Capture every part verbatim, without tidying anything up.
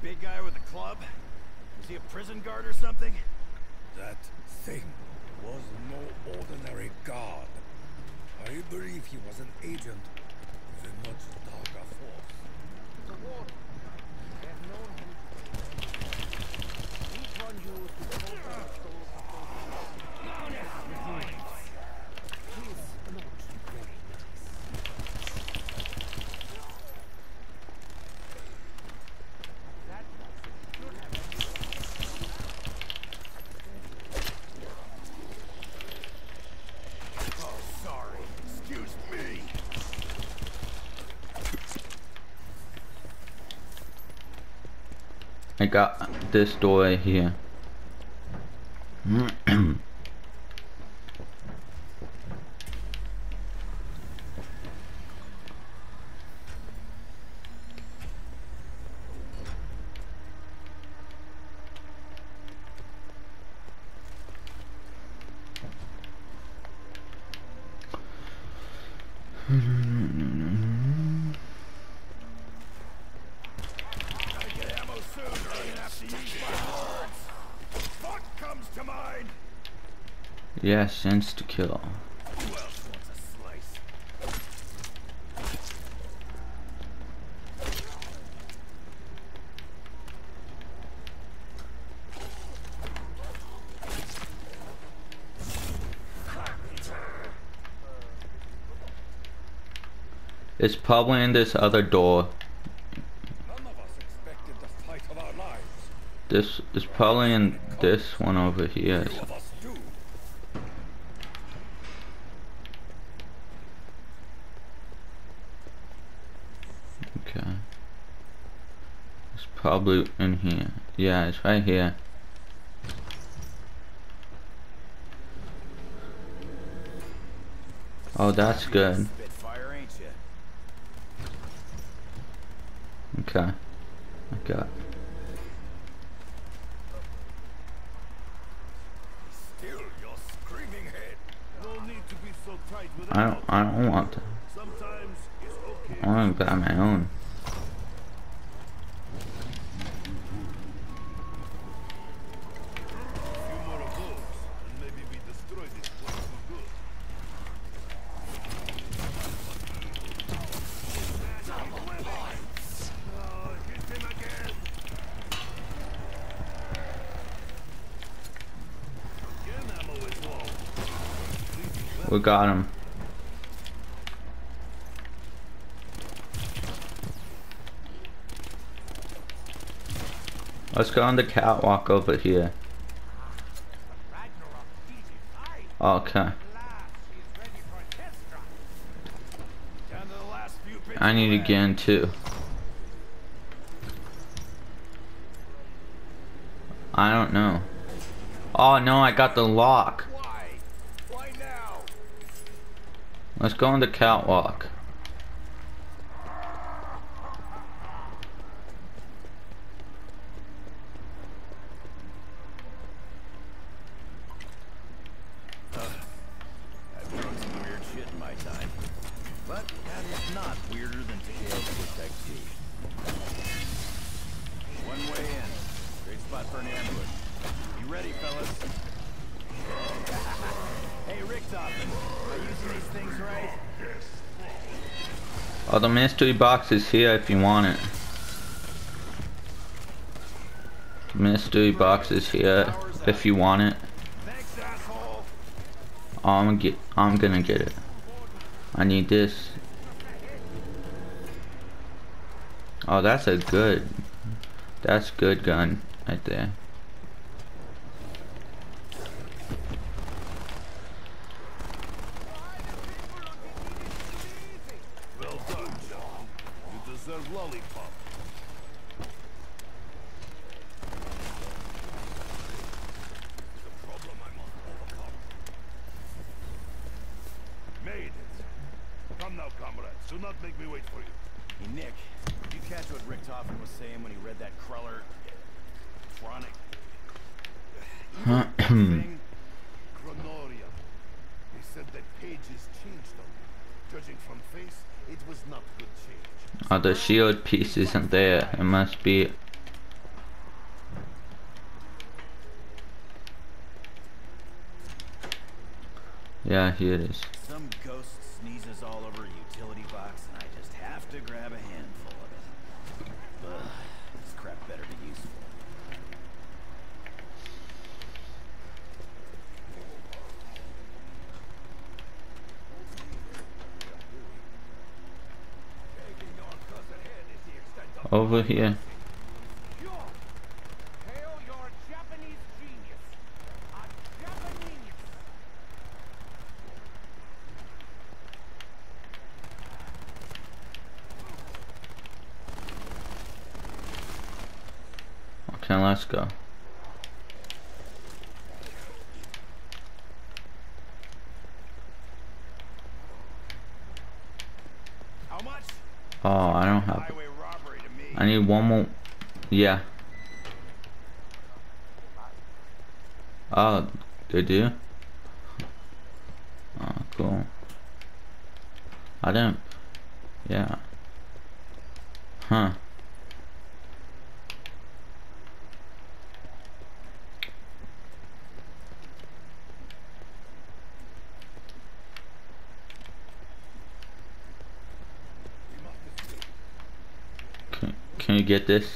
big guy with a club? Is he a prison guard or something? That thing was no ordinary guard. I believe he was an agent of a much darker force. The war. I have known him. Each one who was the soul of the soul of the No, no, no. He is not very nice. That should have Oh, sorry. Excuse me. I got this door right here. Gotta get ammo soon, or I'm gonna have to use my words. Fuck comes to mind. Yes, insta kill. Who else wants a slice? It's probably in this other door. None of us expected the fight of our lives. This is probably in this one over here. Few of us do. Okay. It's probably in here. Yeah, it's right here. Oh, that's good. Spitfire, ain't ya? Okay. I got. Still your screaming head. No need to be so tight with I don't. I don't want to. Sometimes it's okay. I want to buy my own. A few more of those, and maybe we destroy this place for good. Oh, hit him again. Again, ammo is low. We got him. Let's go on the catwalk over here. Okay. Down to the last few bits I need of again too. I don't know. Oh no, I got the lock. Why? Why now? Let's go on the catwalk. I've done some weird shit in my time. But that is not weirder than to be able to protect T. One way in. Great spot for an ambush. You ready, fellas? Hey, Richtofen, am I using these things right? Oh, the mystery box is here if you want it. The mystery box is here if you want it. Thanks, asshole. Oh, I'm gonna get. I'm gonna get it. I need this. Oh, that's a good. That's good gun right there. Well done, John. You deserve lollipop. The problem I must overcome. Made it. Come now, comrades. Do not make me wait for you. Hey, Nick, did you catch what Richtofen was saying when he read that Cruller chronic thing? Chronoria. He said that pages changed on him. Judging from face, it was not good change. Oh, the shield piece isn't there. It must be Yeah, here it is. Some ghost sneezes all over a utility box, and I just have to grab a handful of it. Ugh, this crap better be useful. Over here. Hail your Japanese genius. A Japanese. Okay, let's go. How much? Oh, I don't have it. Highway robbery to me. I need one more. Yeah. Oh, they do? Oh, cool. I don't. Yeah. Huh. Can, can you get this?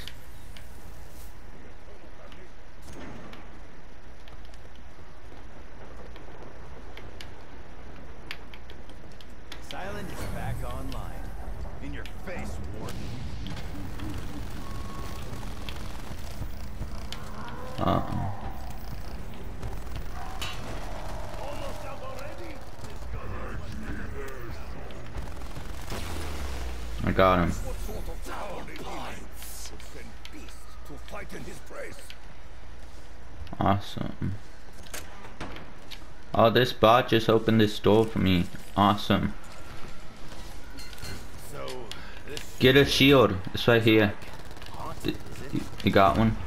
Silent is back online. In your face, Warden. Uh oh. Almost out already? I got him. What sort of cowardly demon would send beasts to fight in his place? Awesome. Oh, this bot just opened this door for me. Awesome. So, this Get a shield. It's right here. haunted, is it? You, you got one?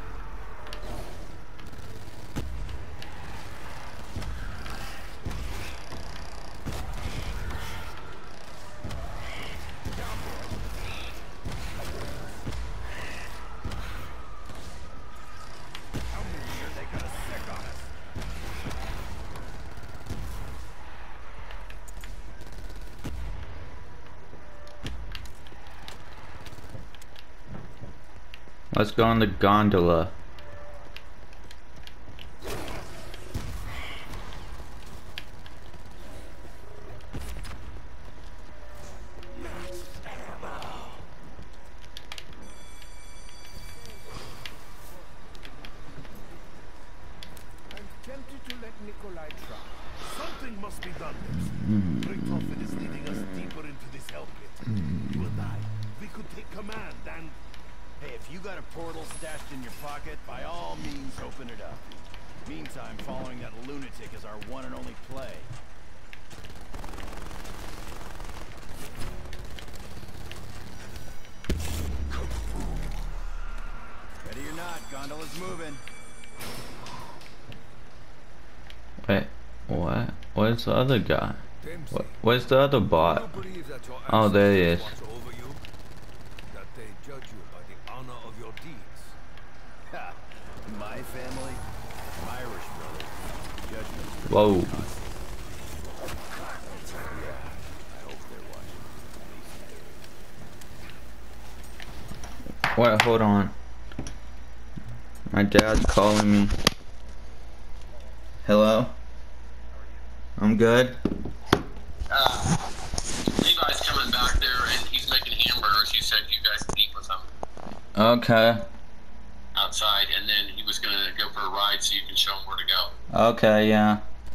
How many are they gonna sick on us? Let's go on the gondola. I'm tempted to let Nikolai try. Something must be done, Dempsey. Richtofen is leading us deeper into this hell pit. You and I, we could take command and... Hey, if you got a portal stashed in your pocket, by all means open it up. Meantime, following that lunatic is our one and only play. Ready or not, gondola's moving. Wait, what? Where's the other guy? Dempsey, What, where's the other do you bot? believe that your Oh, there he ancestors is. watch over you? That they judge you by the honor of your deeds? Ha! My family, Irish brother. Judgment's pretty Whoa. constant. Yeah, I hope they're watching. Wait, hold on. My dad's calling me. Hello? I'm good. Uh, Levi's coming back there and he's making hamburgers. He said you guys can eat with him Okay. outside, and then he was going to go for a ride so you can show him where to go. Okay, yeah.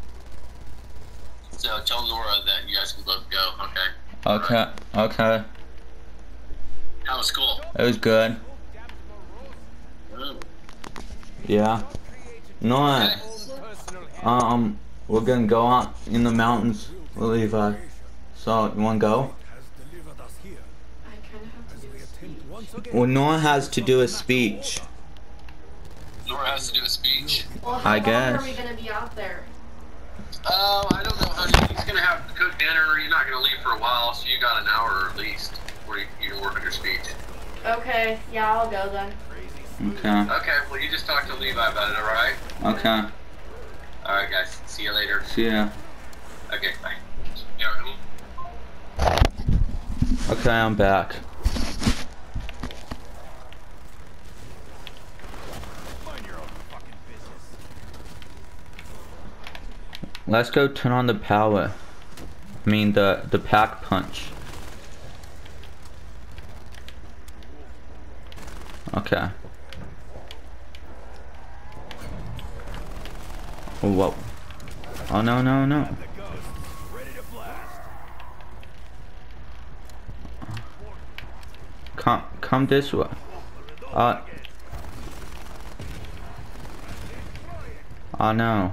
So tell Nora that you guys can both go, okay? Okay, okay. How was school? It was good. Oh. Yeah. No, I- um, we're gonna go out in the mountains with Levi. So, you wanna go? Has delivered us here I kind of have to as do we this. attempt once again. Well, Noah has to do a speech. Nora has to do a speech. Well, how I long guess. are we gonna be out there? Oh, I don't know, honey. He's going to have to cook dinner. You're not going to leave for a while, so you got an hour at least where you, you can work on your speech. Okay, yeah, I'll go then. Okay. Okay, well, you just talk to Levi about it, alright? Okay. Alright, guys. See you later. See ya. Okay, fine. Yeah, Okay, I'm back. Mind your own fucking business. Let's go turn on the power. I mean the the pack punch. Okay. Oh, whoa. Oh no no no. The ghost, ready to blast. Come come this way. Uh. Oh no.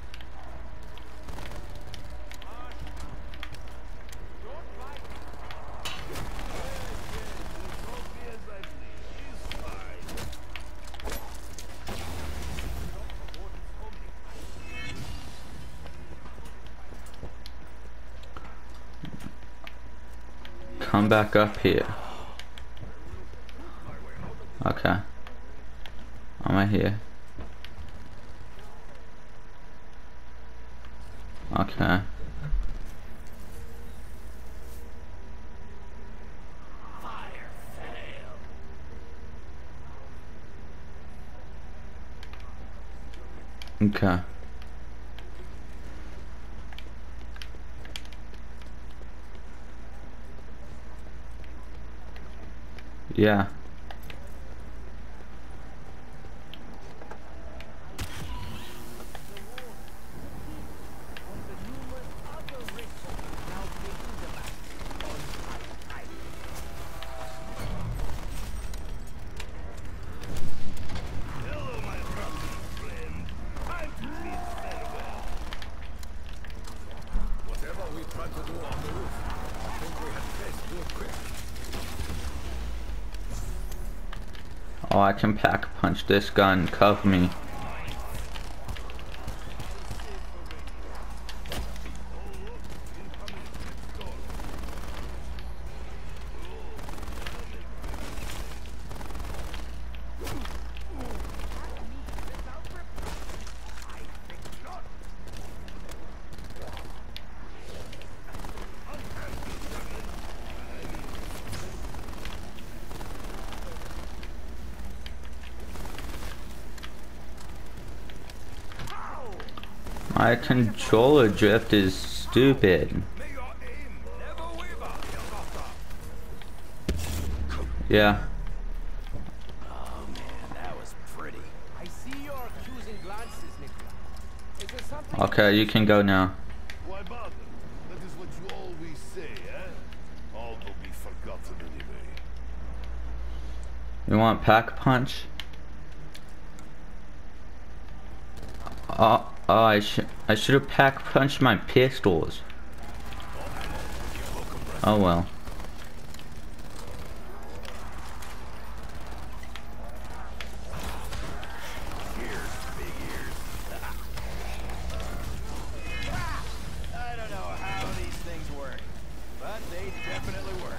Come back up here. Okay. I'm right here. Okay. Okay. Yeah. Hello, my lovely friend. Time to bid farewell. Whatever we tried to do on the roof, I think we had best do it quick. Oh, I can pack punch this gun. Cover me. My controller drift is stupid. May your aim never waver, Hilgotha. Yeah. Oh man, that was pretty. I see your accusing glances, Nicola. Is there something? Okay, you can go now. Why bother? That is what you always say, eh? All will be forgotten anyway. You want pack punch? Oh, oh I should I should have pack punched my pistols. Oh well. I don't know how these things work, but they definitely work.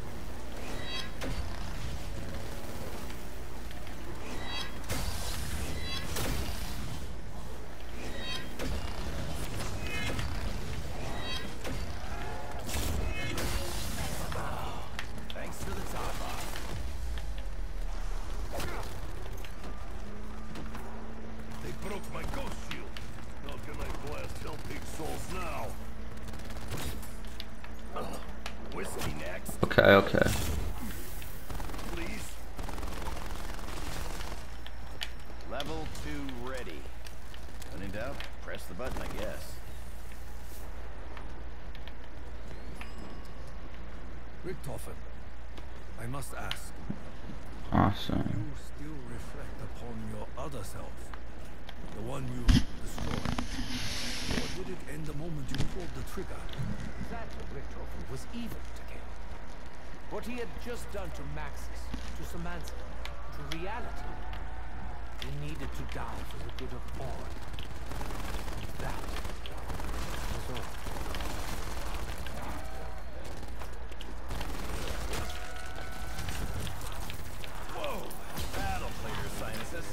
Thanks for the top off. They broke my ghost shield. How can I blast Hell Pig souls now? Whiskey next, Okay, okay. please. Level two ready. When in doubt, press the button, I guess. Richtofen, I must ask, Awesome. you still reflect upon your other self, the one you destroyed? Or did it end the moment you pulled the trigger? That Richtofen was evil to kill. What he had just done to Maxis, to Samantha, to reality. He needed to die for the good of all. That was all. Whoa! That'll clear your sinuses.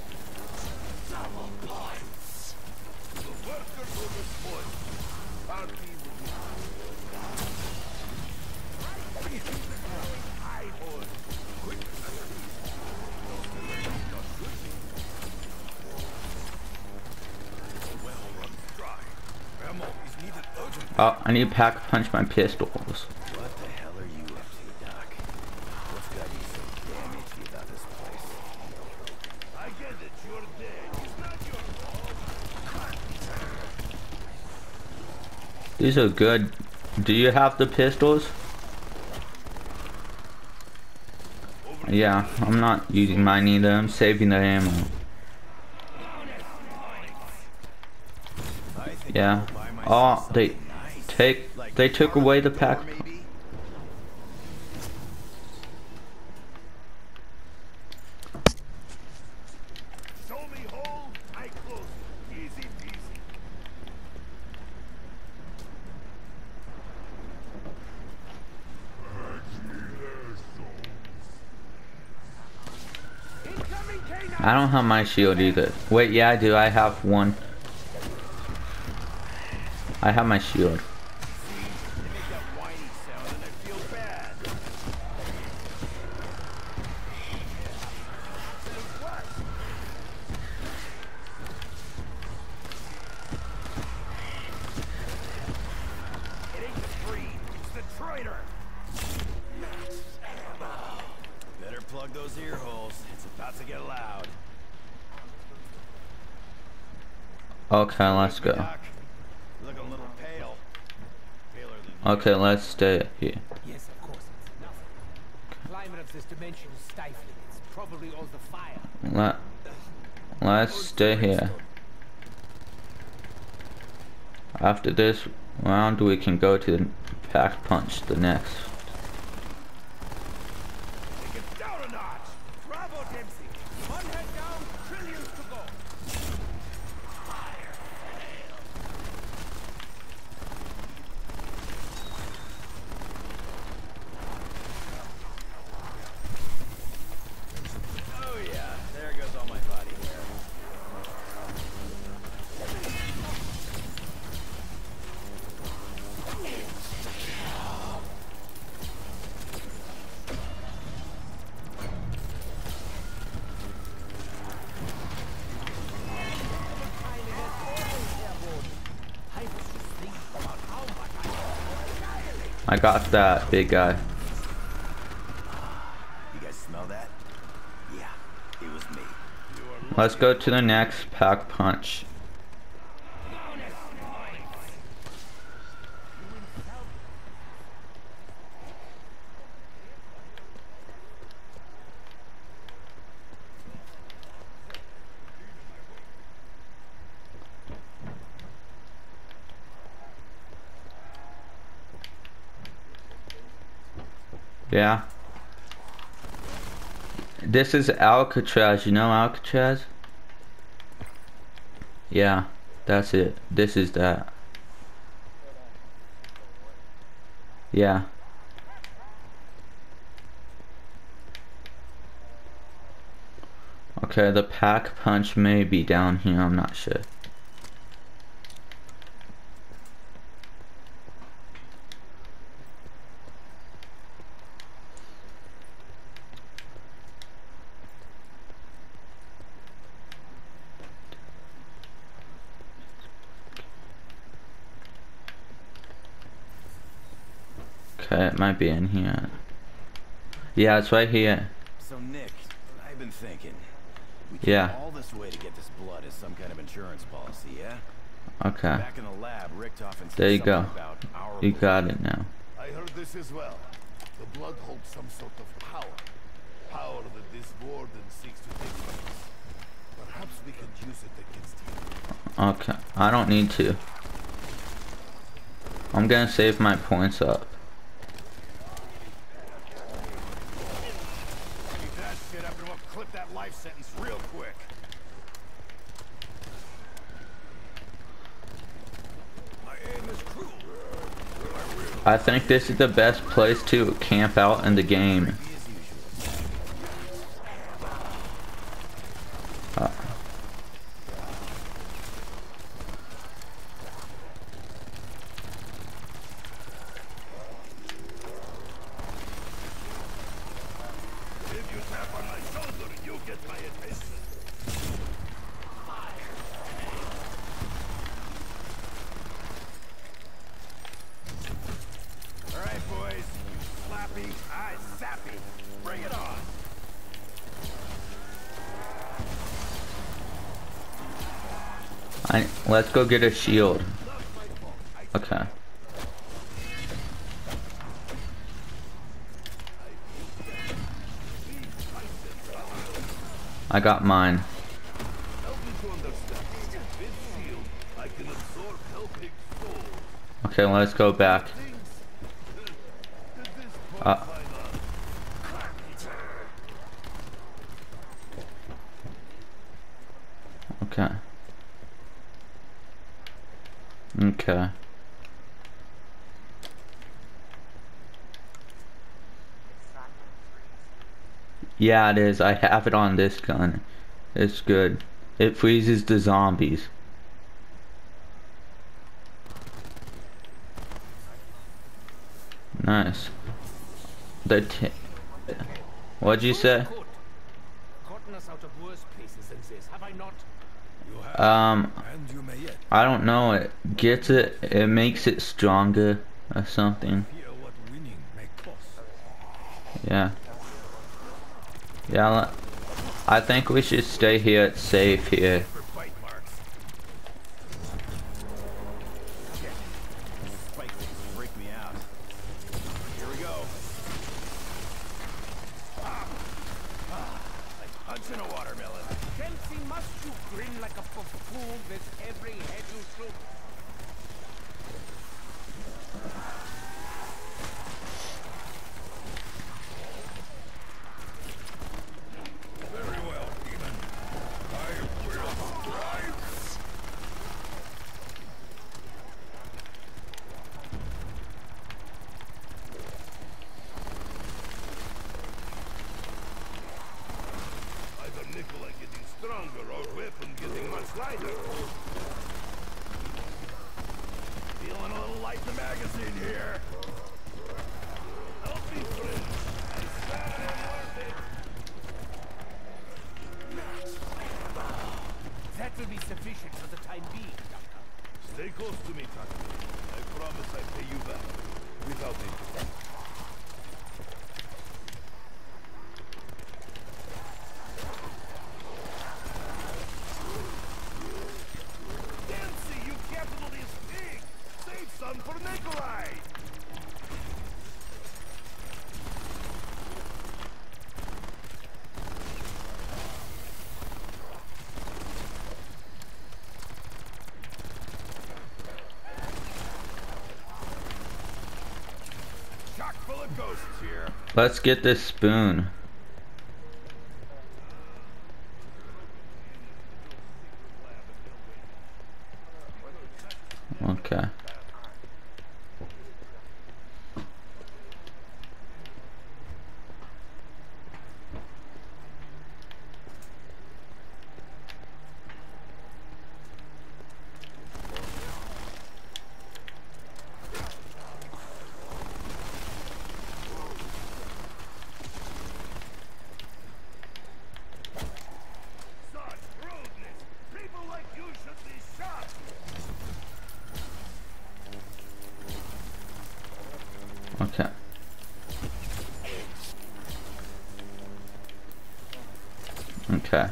The workers of this point are Oh, I need to pack punch my pistols. What the hell are you up to, Doc? What's got you so damn itchy about this place? I get it, you're dead. It's not your fault. These are good. Do you have the pistols? Yeah, I'm not using mine either. I'm saving the ammo. Yeah. Oh, they take. They took away the pack. Show me hole, I close it. Easy peasy. I don't have my shield either. Wait, yeah, I do. I have one. I have my shield. They make that whiny sound and I feel bad. It ain't the breed, it's the traitor. Better plug those ear holes. It's about to get loud. Okay, let's go. Doc, you look a little pale. Paler than you. Okay, let's stay here. Yes, of course, it's nothing. The climate of this dimension is stifling. It's probably all the fire. Let Let's stay here. After this round, we can go to the pack punch. The next. Take it down a notch. Bravo, Dempsey. One head down, trillions to go. Oh yeah, there goes all my body hair. I got that big guy. You guys smell that? Yeah, it was me. Let's go to the next pack punch. Yeah. This is Alcatraz, you know Alcatraz? Yeah, that's it. This is that. Yeah. Okay, the pack punch may be down here, I'm not sure. Okay, it might be in here. Yeah, it's right here. So Nick, I've been thinking. We Yeah. came all this way to get this blood as some kind of insurance policy, yeah? Okay. Back in the lab, Richtofen said There you something go. about our You blood. got it now. I heard this as well. The blood holds some sort of power. Power that this warden seeks to take from us. Perhaps we could use it against him. Okay, I don't need to. I'm gonna save my points up. Keep that shit up and we'll clip that life sentence real quick. My aim is cruel. I think this is the best place to camp out in the game. Uh, If you tap on my shoulder, you get my attention. I let's go get a shield. Okay. I got mine. Okay, let's go back. Uh, okay. Okay. Yeah, it is. I have it on this gun. It's good. It freezes the zombies. Nice. The t What'd you say? Gotten us out of worse places than this, have I not? Um, And you may yet I don't know. It gets it. It makes it stronger or something. hear what winning may cost. Yeah. Yeah. le- I think we should stay here. It's safe here. For bite marks. Shit. Spike things freak me out. Here we go. Ah. Ah. Like punching a watermelon. Kelsey, must you grin like a buffoon with every head you shoot? Very well, demon. I will strive. Either Nikolai getting stronger or weapon getting much lighter. Feeling a little light in the magazine here. Help me, friend. I stand worth it. That will be sufficient for the time being, Doctor. Stay close to me, Taki. I promise I pay you back. Without interest. Dancy, you capital this pig! Save some for Nikolai! Chock full of ghosts here. Let's get this spoon. Okay. Such rudeness! People like you should be shot! Okay. Okay.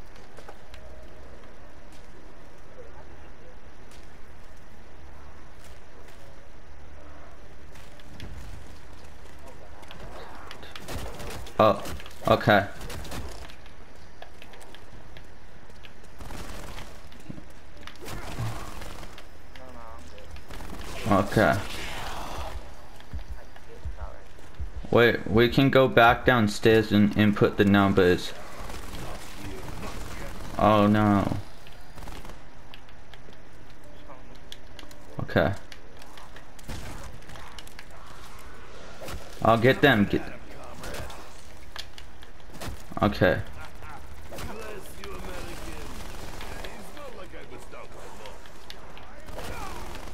Oh, okay. Okay. Wait, we can go back downstairs and input the numbers. Oh no. Okay. I'll get them. Get okay. Bless you, American. It's not like I was down by law.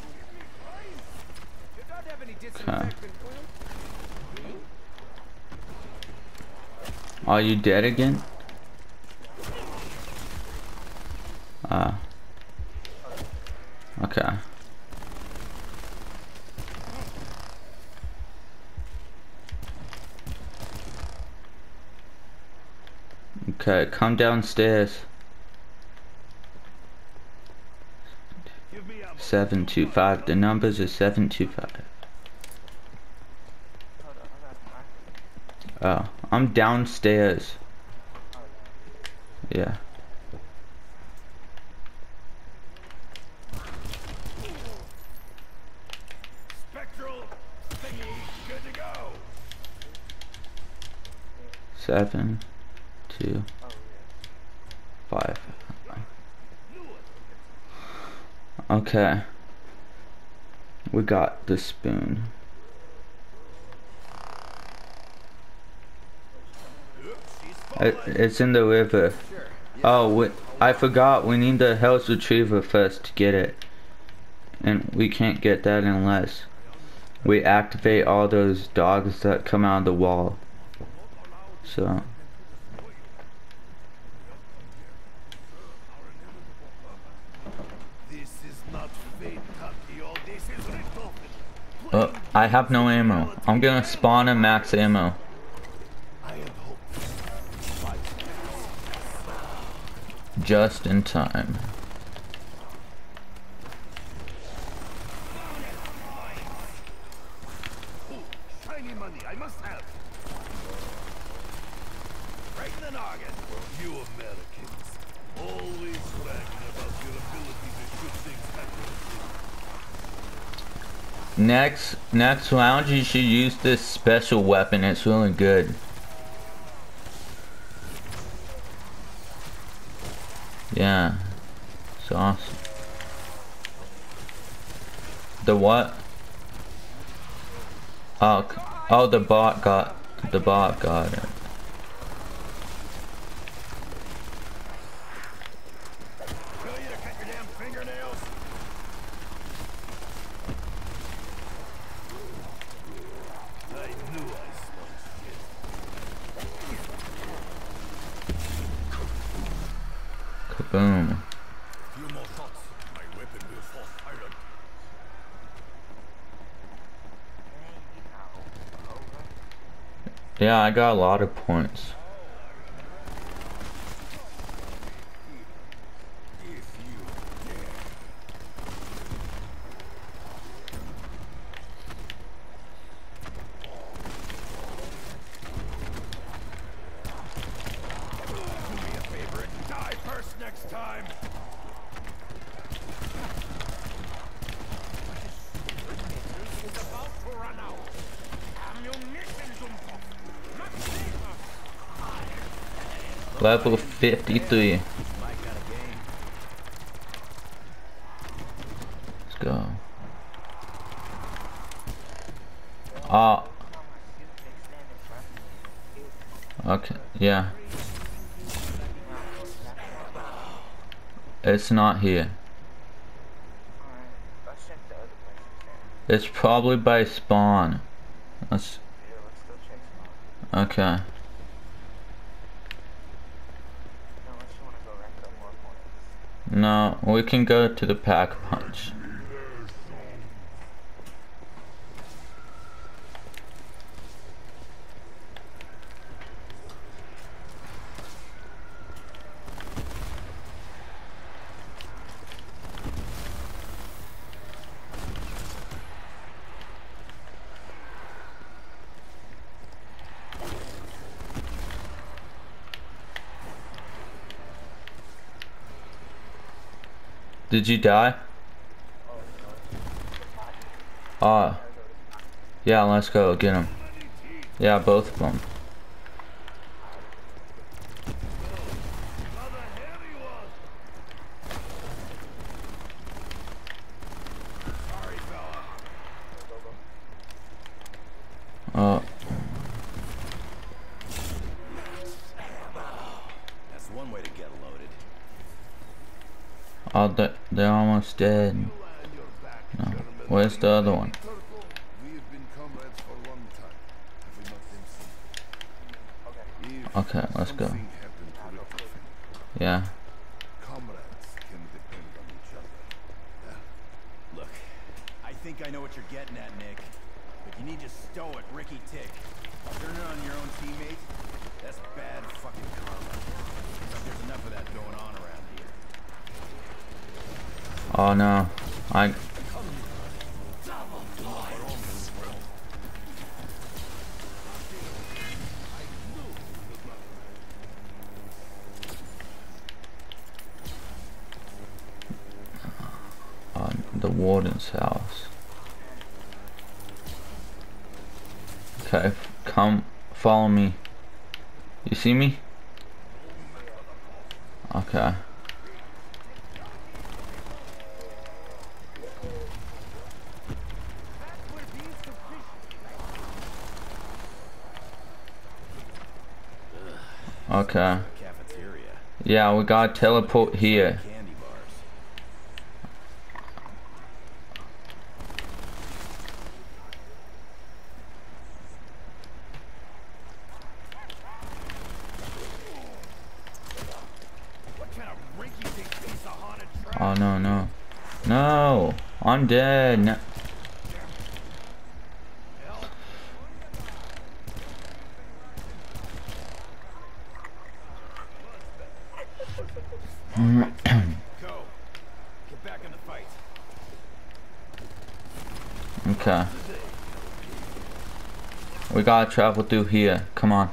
You don't have any disinfectant oil? Are you dead again? Ah. Okay. Okay, come downstairs. seven two five. The numbers are seven two five. Oh, I'm downstairs. Yeah. Spectral thingy, good to go. Seven, two, five. Okay. We got the spoon. It, it's in the river. Oh, we, I forgot. We need the Hell's Retriever first to get it. And we can't get that unless we activate all those dogs that come out of the wall. So. This is not fate, Takio. This is Richtofen. Oh, I have no ammo. I'm gonna spawn in max ammo. I had hoped. Just in time. Shiny money, I must have. Right in the noggin. You Americans, always bragging about your ability to shoot things accurately. Next, next round you should use this special weapon. It's really good. Yeah, it's awesome. The what? Oh, c- oh, the bot got, the bot got it. Tell you to cut your damn fingernails. I knew I smelled shit. Kaboom. Few more shots. My weapon will fall silent. Yeah, I got a lot of points. If you dare. Do me a favor and die first next time. Is about to run out. Ammunition, Dumpov. Not safer. Level fifty-three. My kind of game. Let's go. Ah. Okay, yeah. It's not here. It's probably by spawn. Let's. Okay. No, we can go to the pack punch. Did you die? Ah. Yeah, let's go get him. Yeah, both of them. Oh. That's one way to get loaded. Oh, they- they're almost dead. No. Where's the other one? We have been comrades for a long time. Have we not been seen? If Okay, let's go. something happened to Richtofen, Yeah. comrades can depend on each other. Yeah? Look, I think I know what you're getting at, Nick. But you need to stow it, Ricky Tick. Turning on your own teammate? That's bad fucking karma. Like there's enough of that going on around here. Oh no. I. On the warden's house. Okay, come follow me. You see me? Okay. Okay. Yeah, we gotta teleport here. Oh no, no. No! I'm dead! No. Go. Get back in the fight. Okay. We gotta travel through here. Come on.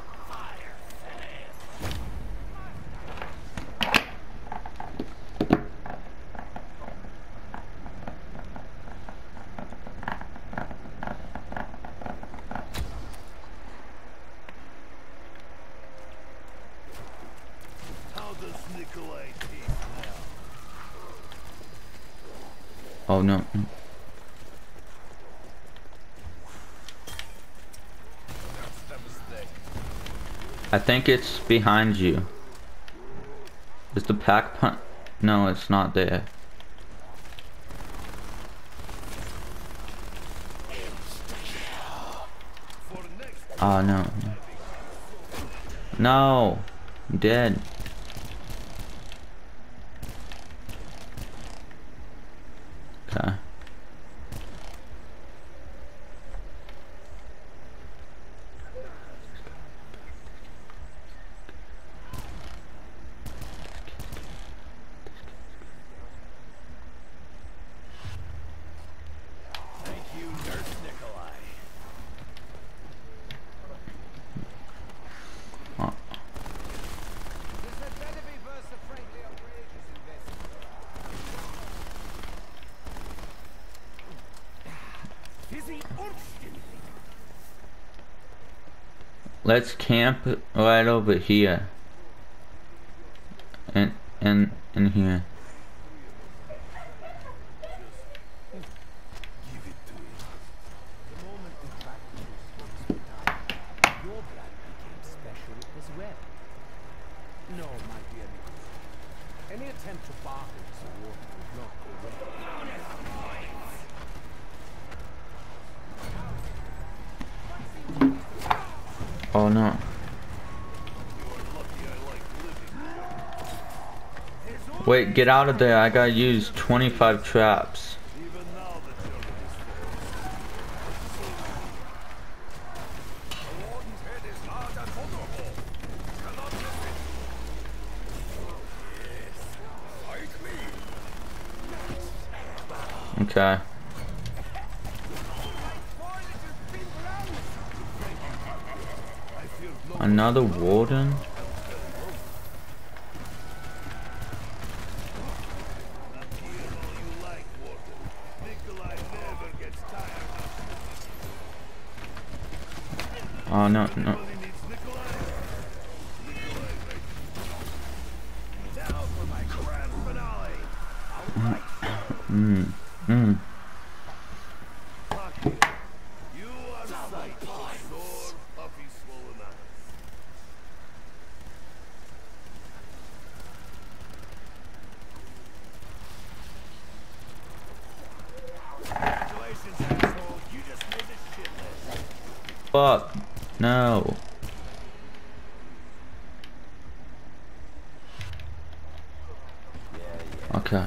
How does Nikolai taste now? Oh no. That's the mistake. I think it's behind you. Is the pack punch? No, it's not there. For the next Oh no. No. I'm dead. Okay. Thank you, Nurse Nikolai. Oh. This had better be versus a frankly outrageous investment. Fizzy Urstin. Let's camp right over here. And and in here. give it to him. The moment we tracked the two spirits we died, your blood became special as well. No, my dear Nicholas. Any attempt to barter this award would not go well. Oh no. Wait, get out of there. I gotta use twenty-five traps. Even now the journey is The warden's head is large and vulnerable. Cannot miss it. Yes. Fight me. Okay. Another warden? not here all you like, Warden. Nikolai never gets tired of Oh no, no. Everybody needs Nikolai. Nikolai, right? Now for my grand finale. All right. Hmm. Hmm. Taki, you are sight for sore, puffy, swollen eyes. Congratulations, asshole. You just made the shit list. Fuck. No. Okay.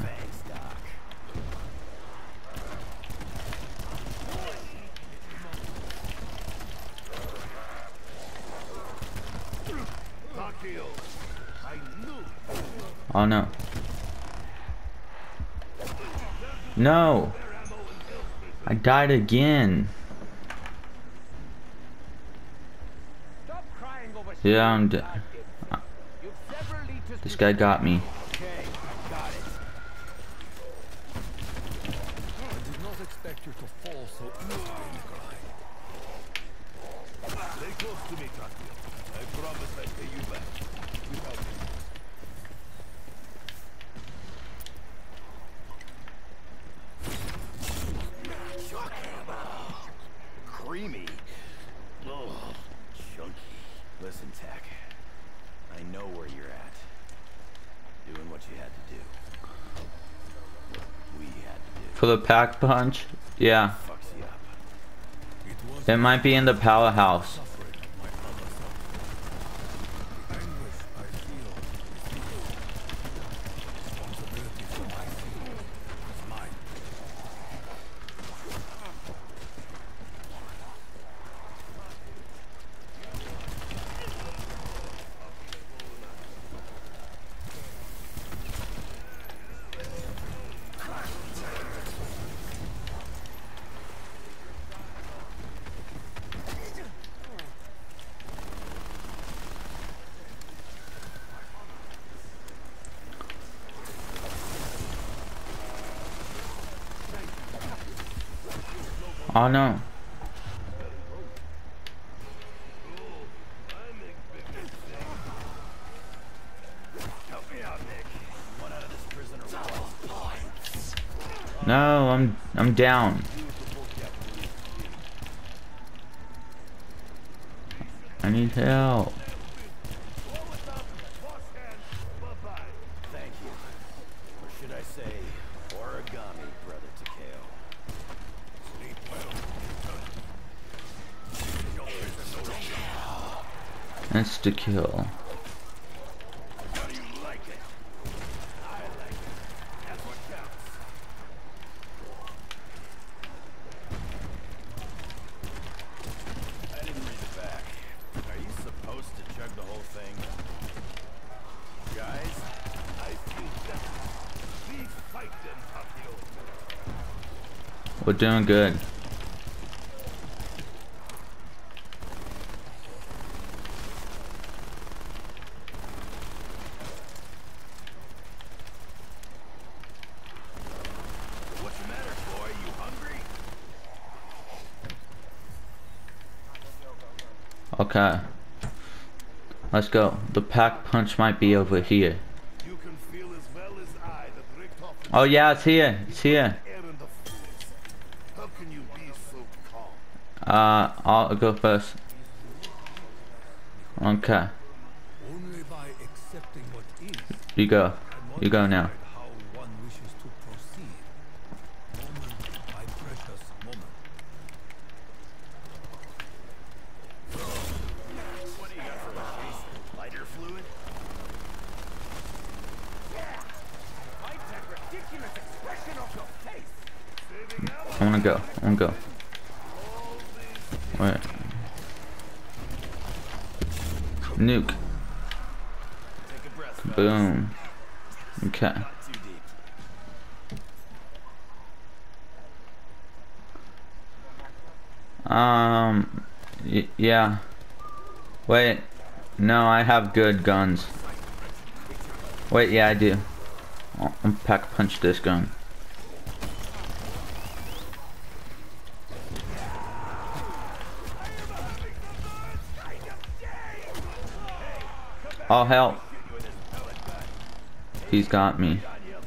Takio, I knew. Oh no. No. I died again. Stop crying over Yeah, I'm dead. You've several liters This to guy got me. Okay, I got it. I did not expect you to fall so easily, Nikolai. Stay close to me, Takio. I promise I'll pay you back. You help me. Creamy. Oh, chunky. Listen, Tech. I know where you're at. Doing what you had to do. What we had to do. For the pack punch? Yeah. Fucks you up. It was It might be in the powerhouse. suffering of my other self. The anguish I feel is yours. Responsibility for my feeling is mine. Oh no. Help me out, Nick. You want out of this prison or what? No, I'm I'm down. I need help. Thank you. Or should I say, origami, Brother Takeo. Sleep well. Insta kill. How do you like it? I like it. That's what counts. I didn't read it back. Are you supposed to chug the whole thing? Guys? I think that we fight them, Takio. We're doing good. What's the matter, boy? You hungry? Okay. Let's go. The pack punch might be over here. You can feel as well as I that Richthofen Oh yeah, it's here. It's here. errand of fools. How can you be so calm? Uh, I'll go first. Okay. Only by accepting what is. You go. You go now. decide how one wishes to proceed. Moment by precious moment. What do you got for us, Jason? Lighter fluid? Hide that ridiculous expression of your face. I wanna go. I wanna go. Wait. Nuke. Take a breath, fellas. Boom. Okay. Not too deep. Um. Y yeah. Wait. No, I have good guns. Wait, yeah, I do. I'll I'll pack punch this gun. I'll help. He's got me.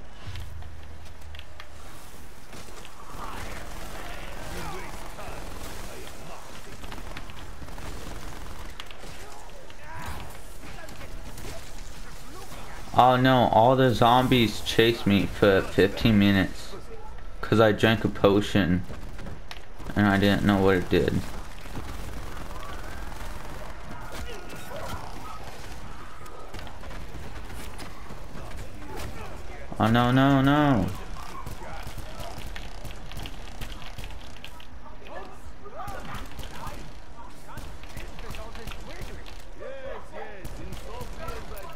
Oh no, all the zombies chased me for fifteen minutes. Cause I drank a potion. And I didn't know what it did. Oh no, no, no.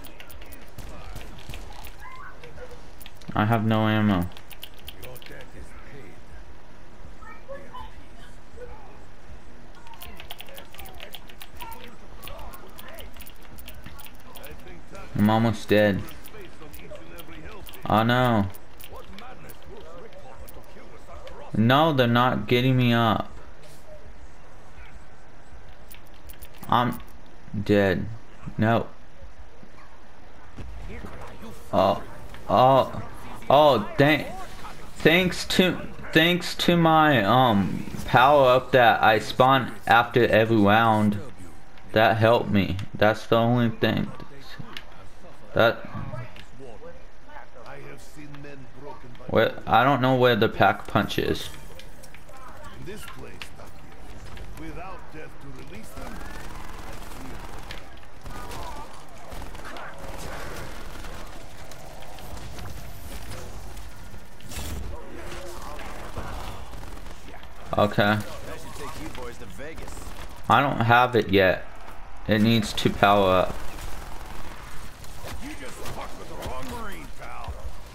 I have no ammo. Your death is I'm almost dead. Oh no. No, they're not getting me up. I'm dead. No. Oh. Oh. Oh, thank thanks to thanks to my um power up that I spawn after every round. That helped me. That's the only thing. That where I don't know where the pack punch is. In this place, Takio, without death to release them, Okay. That should take you boys to Vegas. I don't have it yet. It needs to power up. You just fucked with the wrong Marine, pal.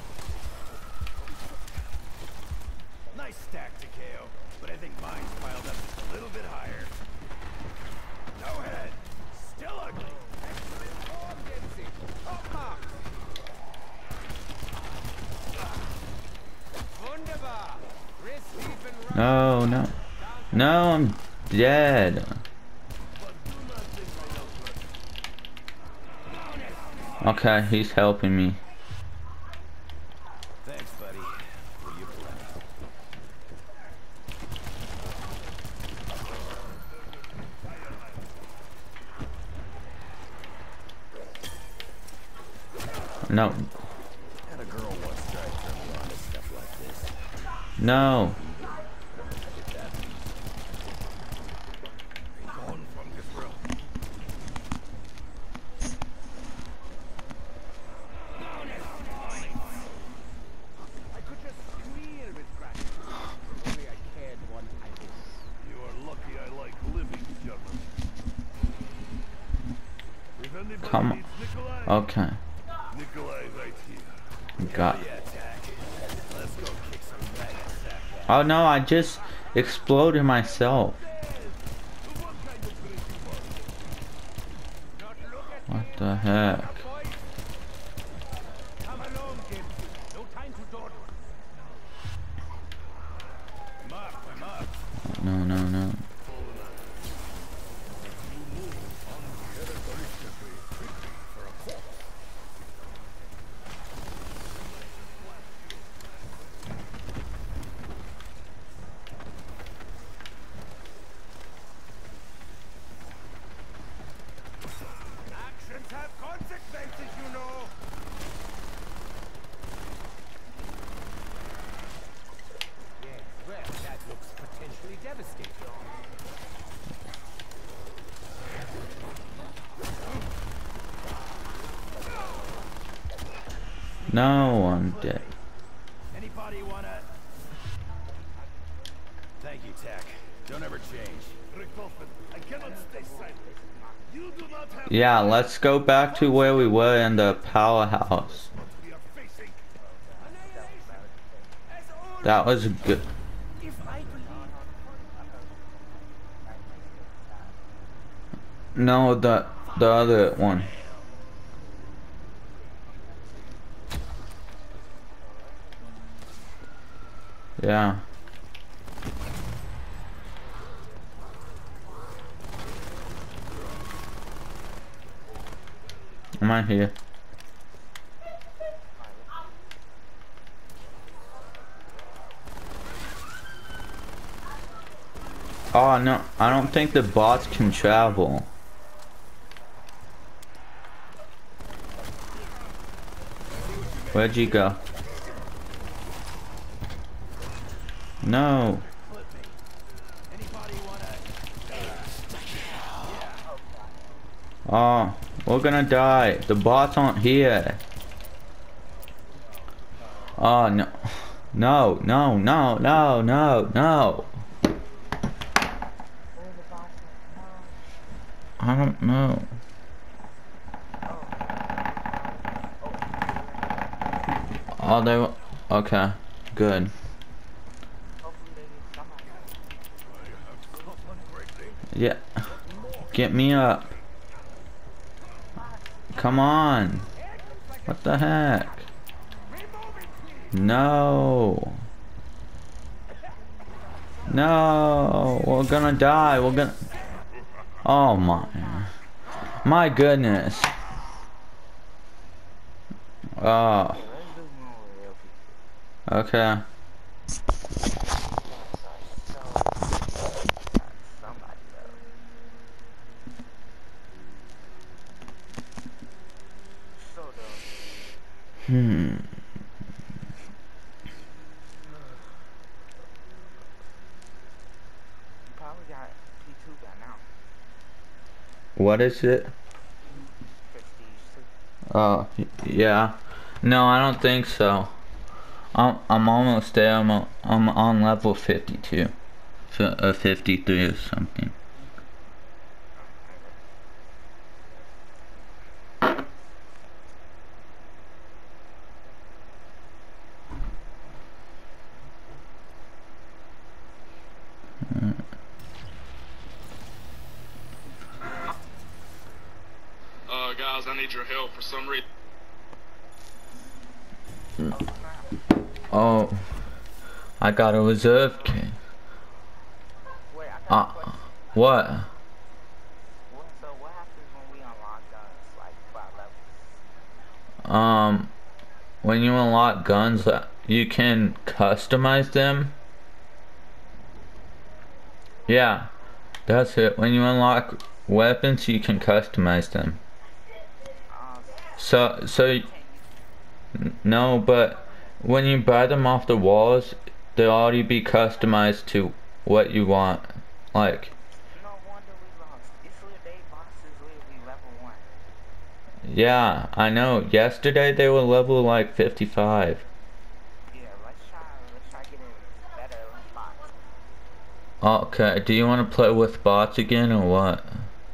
Nice stack, Takeo, but I think mine's piled up just a little bit higher. No head. Still ugly. No, no. No, I'm dead. Okay, he's helping me. Thanks, buddy. For your plenty. No. Had a girl once try to turn me on to stuff like this. No. Gone from this realm. I could just squeal with gratitude. If only I cared one iota. you are lucky I like living, German. If anybody Come on. needs Nikolai, Okay. Nikolai right here. Got. Yeah, Tack. Let's go kick some maggot sack. Oh no, I just exploded myself. What the heck? Come along, Gibbs. No time to dawdle. Mark, my mark. No, no, no. Actions have consequences, you know. Yes, well, that looks potentially devastating. No, I'm dead. Anybody wanna? Thank you, Tack. Don't ever change. Richtofen, I cannot stay silent. You do not have Yeah, let's go back to where we were in the powerhouse. what we are facing. That was good. If I believe No, the the other one. Yeah. I'm right here. Oh no, I don't think the bots can travel. Where'd you go? No. Anybody wanna? Oh, we're gonna die. The bots aren't here. Oh no. No, no, no, no, no, no. I don't know. Oh, they were, okay, good. Yeah, get me up. Come on. What the heck? No. No. We're gonna die. We're gonna... Oh my. My goodness. Oh. Okay. Hmm. What is it? Oh, yeah. No, I don't think so. I'm I'm almost there. I'm a, I'm on level fifty-two, F uh, fifty-three or something. Uh, guys, I need your help for some reason. Oh, I got a reserve kit. Uh, what? Um, when you unlock guns, uh, you can customize them. Yeah, that's it. When you unlock weapons, you can customize them. So, so, no, but when you buy them off the walls, they'll already be customized to what you want. Like, yeah, I know. Yesterday they were level like fifty-five. Okay, do you want to play with bots again or what?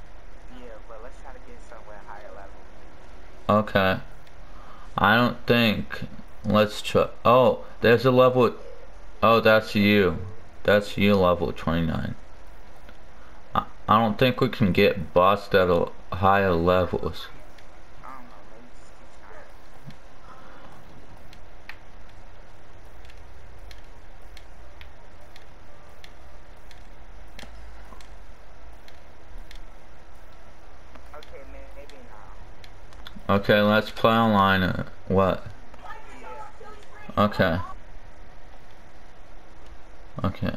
Okay. I don't think. Let's try. Oh, there's a level. Oh, that's you. That's you, level twenty-nine. I, I don't think we can get bots that are higher levels. Okay, let's play online. Uh, what? Okay. Okay.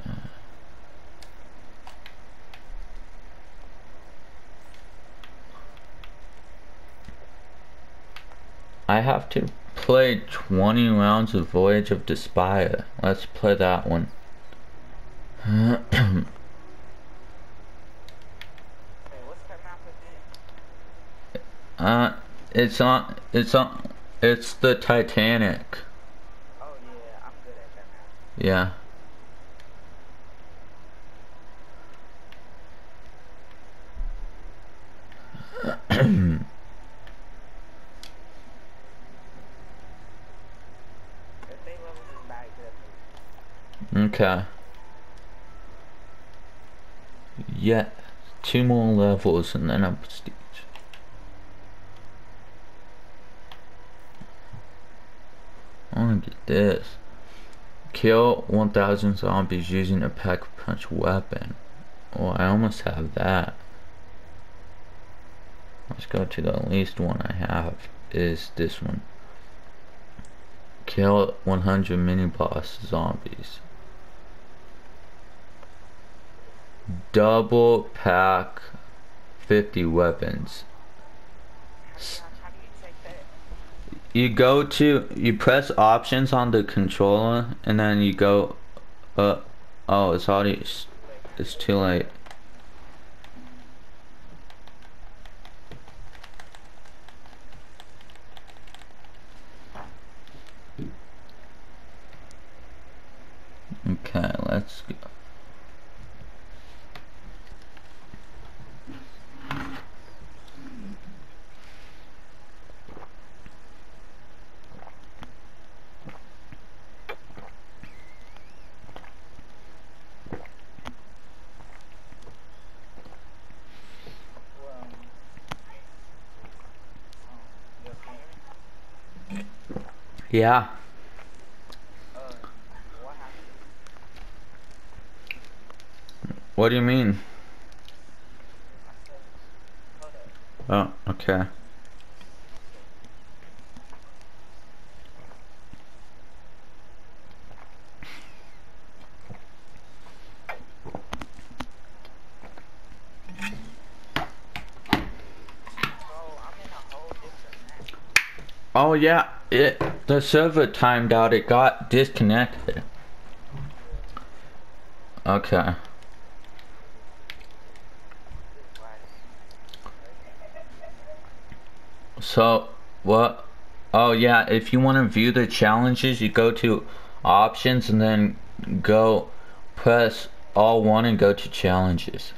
I have to play twenty rounds of Voyage of Despair. Let's play that one. uh, it's on, it's on, it's the Titanic. Oh yeah, I'm good at that now. Yeah. Okay. Yeah, two more levels and then I'm prestige. I wanna get this. Kill one thousand zombies using a pack punch weapon. Oh, I almost have that. Let's go to the least one I have is this one. Kill one hundred mini boss zombies. Double pack fifty weapons. You go to, you press options on the controller and then you go, uh, oh, it's already, it's too late. Okay, let's go. Yeah. Uh, what happened? What do you mean? I said, hold up. Oh, okay. Oh yeah, it the server timed out. It got disconnected. Okay. So what? Oh yeah, if you want to view the challenges, you go to options and then go press all one and go to challenges.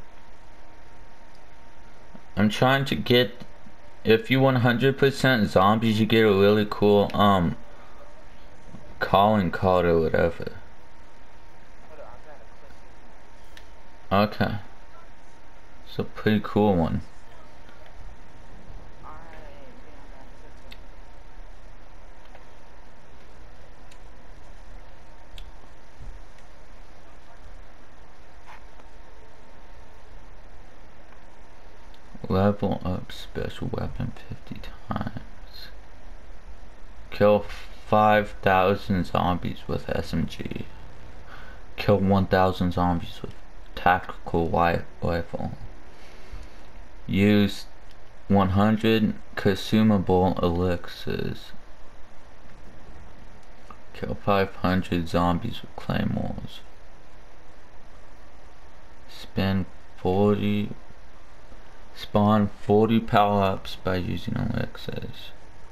I'm trying to get, if you one hundred percent zombies, you get a really cool um calling card or whatever. Okay. It's a pretty cool one. Level up special weapon fifty times. Kill five thousand zombies with S M G. Kill one thousand zombies with tactical rifle. Use one hundred consumable elixirs. Kill five hundred zombies with claymores. Spend forty Spawn forty power-ups by using elixirs.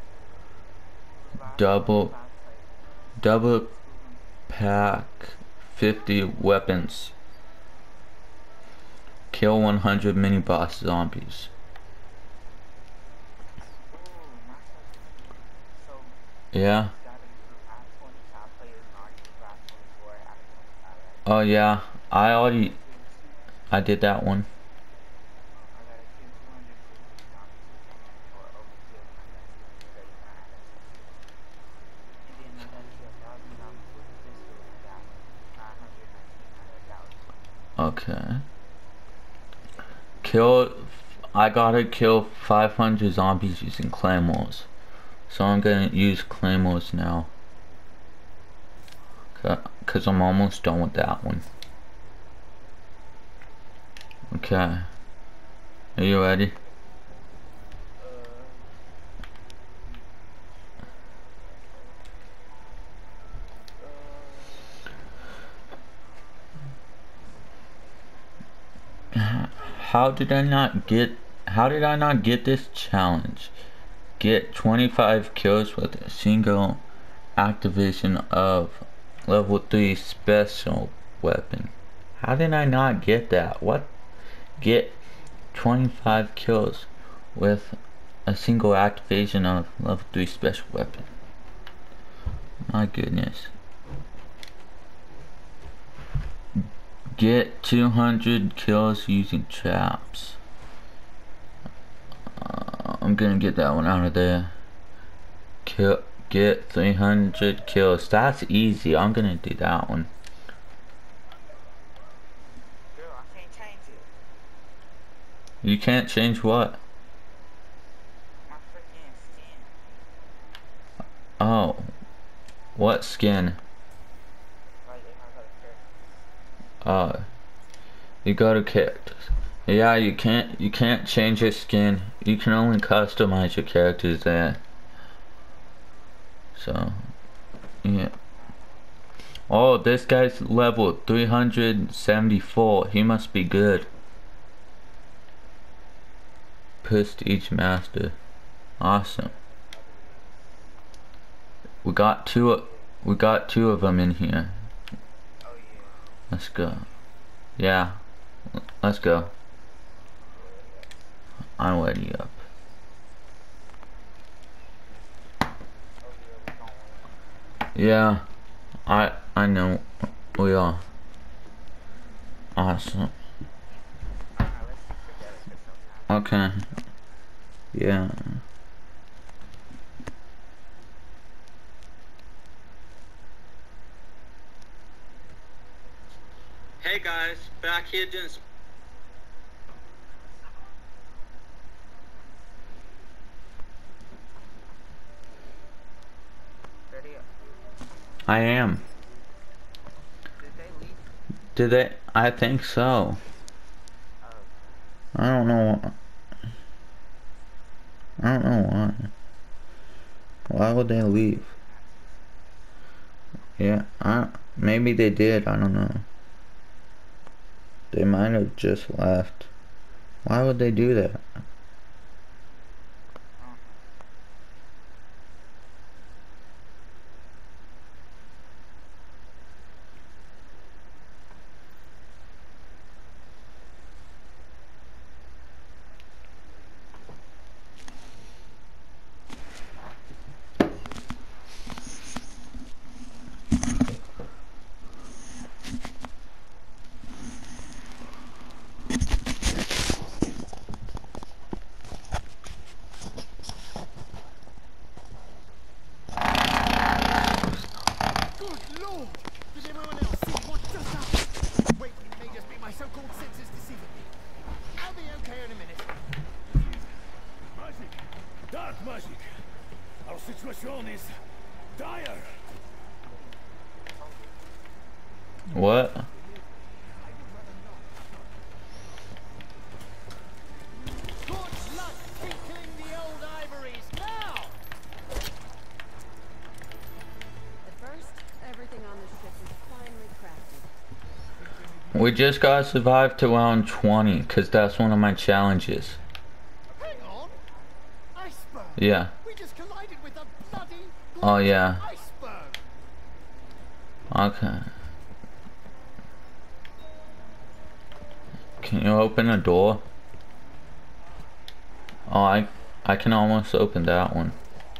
Double Double pack fifty weapons. Kill one hundred mini-boss zombies. Yeah. Oh yeah, I already I did that one. Okay. Kill. I gotta kill five hundred zombies using claymores. So I'm gonna use claymores now. Cause I'm almost done with that one. Okay. Are you ready? How did I not get how did I not get this challenge? Get twenty-five kills with a single activation of level three special weapon. How did I not get that? What? Get twenty-five kills with a single activation of level three special weapon. My goodness. Get two hundred kills using traps. Uh, I'm gonna get that one out of there. Kill, get three hundred kills. That's easy. I'm gonna do that one. Girl, I can't change it. You can't change what? My freaking skin. Oh. What skin? Uh, you go to characters. Yeah, you can't you can't change your skin. You can only customize your characters there. So, yeah. Oh, this guy's level three hundred seventy-four. He must be good. Prestige Master. Awesome. We got two. We got two of them in here. Let's go. Yeah. Let's go. I'm already up. Yeah. I I know we are. Awesome. Okay. Yeah. Hey guys, back here doing. Ready up. I am. Did they leave? Did they? I think so. Oh. I don't know. I don't know why. Why would they leave? Yeah, I, maybe they did. I don't know. They might have just left. Why would they do that? Good lord! Did everyone else see what just happened? Wait, it may just be my so-called senses deceiving me. I'll be okay in a minute. Magic! Dark magic! Our situation is dire! What? Good luck tinkling the old ivories now! At first, everything on this ship was finely crafted. We just gotta survive to round twenty, cause that's one of my challenges. Hang on! Iceberg! Yeah. We just collided with a bloody Oh yeah. iceberg! Okay. Can you open a door? Oh, I I can almost open that one.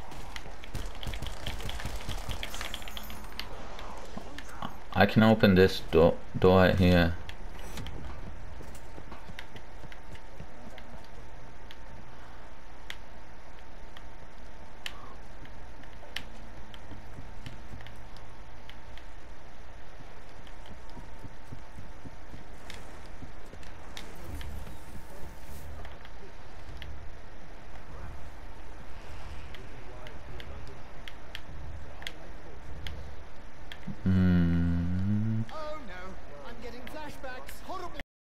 I can open this door door right here. Hmm.